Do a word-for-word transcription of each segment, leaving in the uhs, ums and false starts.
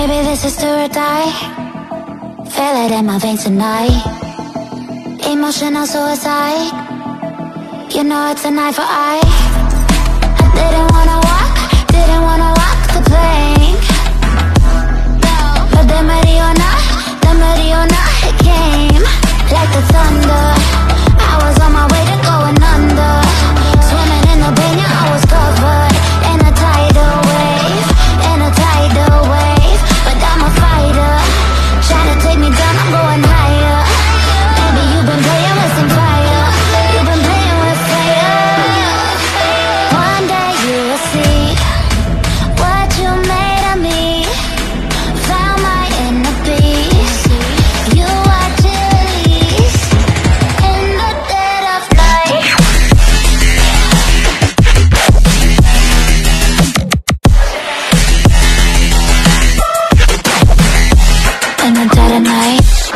Baby, this is do or die. Feel it in my veins tonight. Emotional suicide. You know it's an eye for eye. I didn't wanna walk, didn't wanna walk the plank. But the Mariona, the Mariona, it came like the thunder. I was on my way to going under. Swimming in the Peña, I was covered in a tidal wave, in a tidal wave. But I'm a fighter, trying to take me down, I'm going higher. Baby, you've been playing with some fire. You've been playing with fire. One day you will see what you made of me. Found my inner peace. You are chillies in the dead of night. In the dead of night.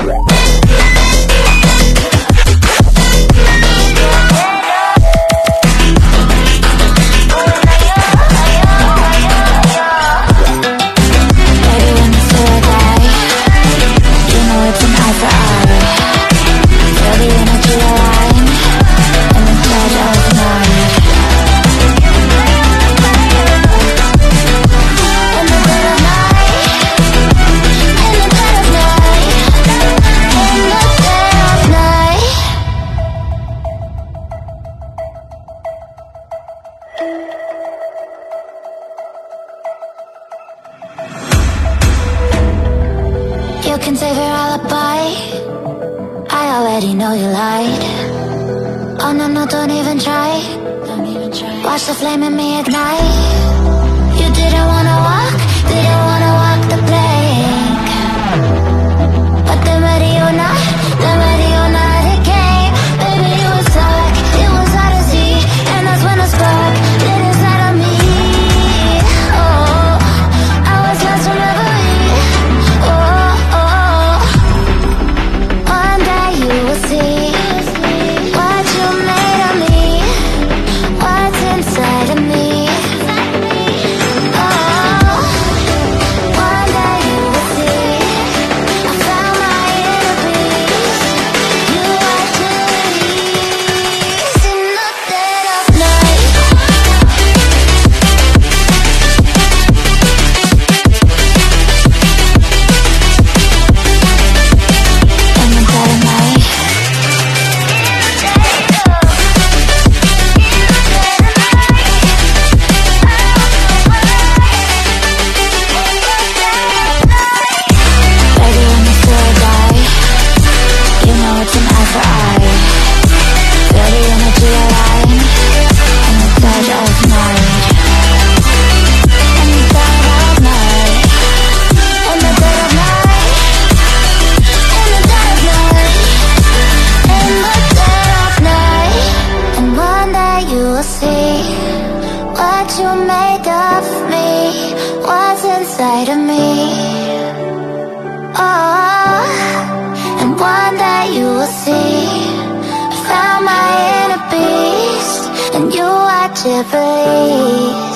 You can save your alibi. I already know you lied. Oh no, no, don't even try. Don't even try. Watch the flame in me ignite. You didn't wanna walk, didn't wanna walk the plank. But the Mariona, the Mariona, it came. Baby, it was dark, it was hard to see. And that's when the spark lit inside of me. Oh, I was lost from reverie. Oh, oh, one day you will see what you made of me, what's inside of me. Oh, one day you will see I found my inner peace. You are chillies in the dead of night. In the dead of night. Baby, when you do or die, you know it's an eye for eye. Feel the energy align in the dead of night. In the dead of night. In the dead of night. In the dead of night. In the dead of night. And one day you will see what you made of me, what's inside of me. Oh, and one day you will see I found my inner beast, and you are Jubilees.